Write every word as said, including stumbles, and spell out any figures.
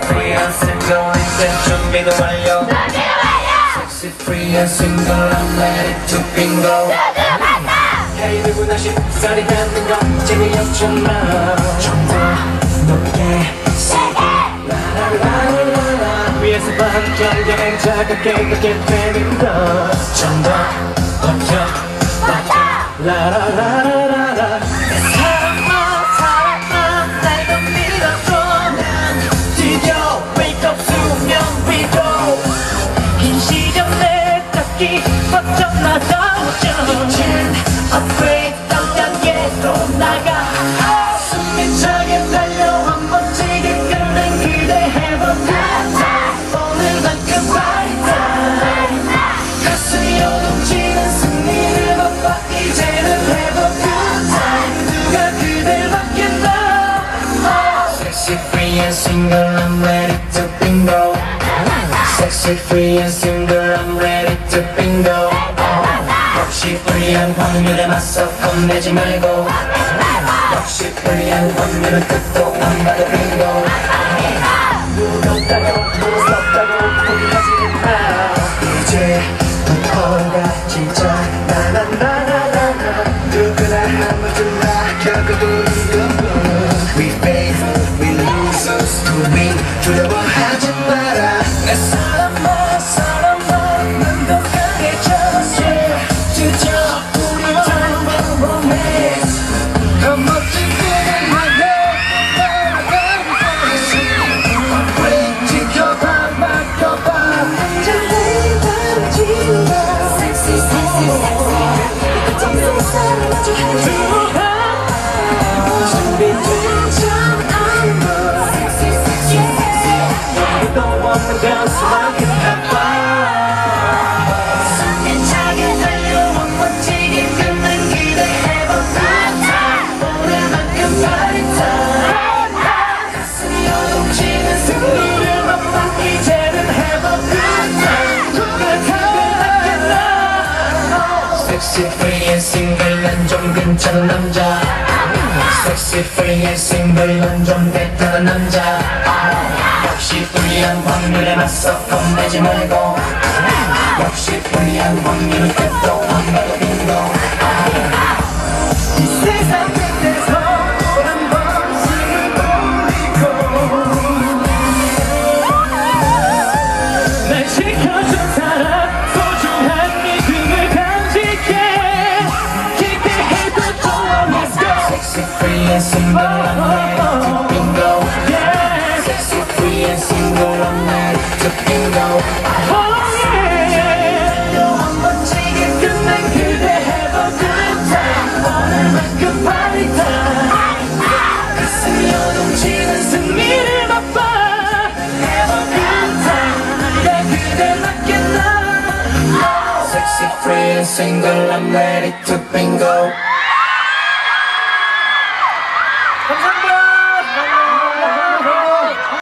free and single 이제 준비도 완료 Sexy free and single I'm ready to bingo Hey 누구나 쉽사리 갖는 거 재미없잖아 좀 더 높게 세게 라라라라라 위에서 반짝이는 차갑게 그렇게 되는 거 좀 더 버텨 버텨 라라라라라 사랑아 사랑아 날 좀 믿어줘 지겨 wake up 수면 위로 인시적 내 닦기 벗어나가보자 이젠 upgrade 다음 단계로 나가 숨이 차게 달려 한 번지게 끓는 그대 have a good time 오늘만큼 party time 가슴이 요동치는 승리를 맛봐 이제는 have a good time 누가 그댈 맡겠나 Sexy free and single I'm ready to bingo Sexy free and single I'm ready to bingo 역시 불리한 확률에 맞서 겁내지 말고 역시 불리한 확률은 끝도 안 봐도 bingo 무겁다고 무섭다고 포기하지 마 이제부터가 진짜 나나나나나나 누구나 한 번쯤 다 겪어도 이건 We fail, we lose, to win 두려워하지 마라 내 사람아 사람아 넌 더 강해졌어 진짜 우리 닮은 romance 더 멋진 꿈을 말해 우리 지켜봐 맡겨봐 언제나 바라지마 Sexy sexy sexy 정말 사랑하지 않아 준비되지 않아 Sexy sexy sexy 너무도 없는 변수만 해봐 Sexy free and single 난 좀 괜찮은 남자 Sexy free and single 난 좀 베테랑 남자 역시 불리한 확률에 맞서 겁내지 말고 역시 불리한 확률은 끝도 안 봐도 bingo 이 세상 끝에서 한 번씩은 보이고 날 지켜준 사람 소중한 믿음을 Sexy free and single I'm ready to bingo yeah. Sexy free and single I'm ready to bingo oh yeah 한 번지게 끝낸 그대 have a good time 오늘만큼 party time 가슴이 요동치는 승리를 맛봐 have a good time 내 그대 맞겠나 Sexy free and single I'm ready to bingo